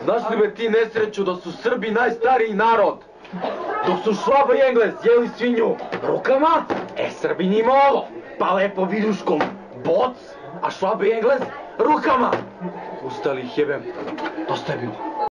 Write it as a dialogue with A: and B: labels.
A: Znaš li be ti nesreću da su Srbi najstariji narod? Dok su Švaba i Englez jeli svinju rukama, Srbi njima ovo, pa lepo viljuškom boc, a Švaba i Englez rukama. Ustali ih jebem, dosta je bilo.